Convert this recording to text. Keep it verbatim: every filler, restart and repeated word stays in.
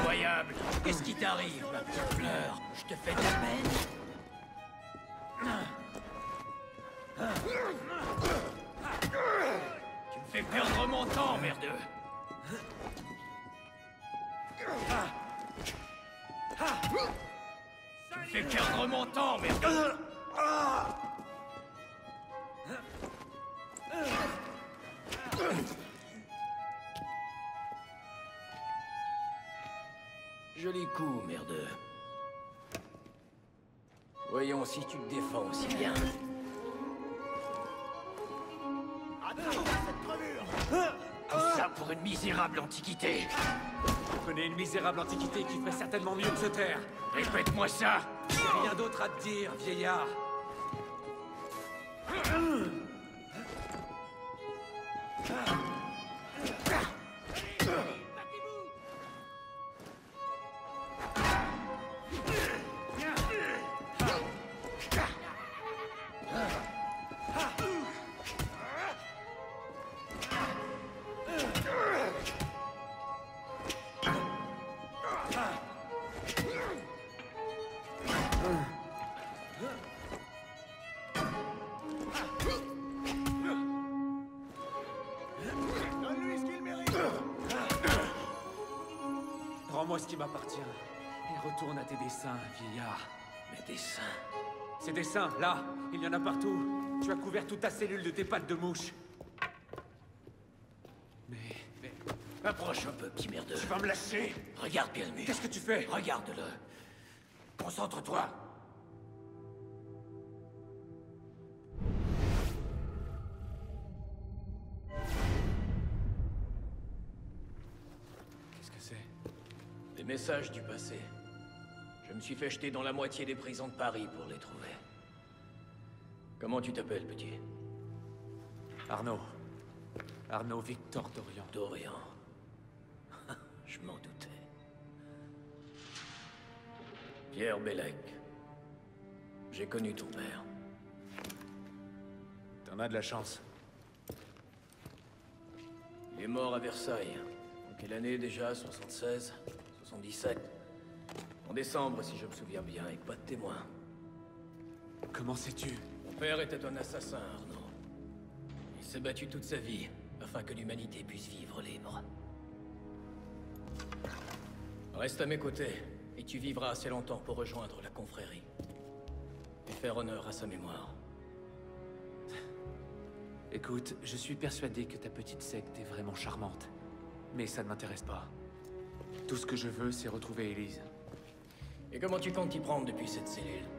Incroyable! Qu'est-ce qui t'arrive, ma petite fleur? Je te fais de la peine? Tu me fais perdre mon temps, merdeux! Tu me fais perdre mon temps, merdeux! Joli coup, merdeux. Voyons si tu te défends aussi bien. Tout ça pour une misérable antiquité. Je connais une misérable antiquité qui ferait certainement mieux de se taire. Répète-moi ça. J'ai rien d'autre à te dire, vieillard. Rends-moi ce qui m'appartient. Et retourne à tes dessins, vieillard. Mes dessins. Ces dessins, là, il y en a partout. Tu as couvert toute ta cellule de tes pattes de mouche. Mais... mais... Approche un peu, petit merdeux. Tu vas me lâcher? Regarde bien le mur. Qu'est-ce que tu fais? Regarde-le. Concentre-toi. Qu'est-ce que c'est? Des messages du passé. Je me suis fait jeter dans la moitié des prisons de Paris pour les trouver. Comment tu t'appelles, petit? Arnaud. Arnaud Victor Dorian. Dorian. Je m'en doutais. Pierre Bellec. J'ai connu ton père. T'en as de la chance. Il est mort à Versailles. En quelle année déjà? soixante-seize? soixante-dix-sept? En décembre, si je me souviens bien, et pas de témoin. Comment sais-tu? Mon père était un assassin, Arnaud. Il s'est battu toute sa vie, afin que l'humanité puisse vivre libre. Reste à mes côtés, et tu vivras assez longtemps pour rejoindre la confrérie. Et faire honneur à sa mémoire. Écoute, je suis persuadé que ta petite secte est vraiment charmante. Mais ça ne m'intéresse pas. Tout ce que je veux, c'est retrouver Élise. Et comment tu comptes t'y prendre depuis cette cellule?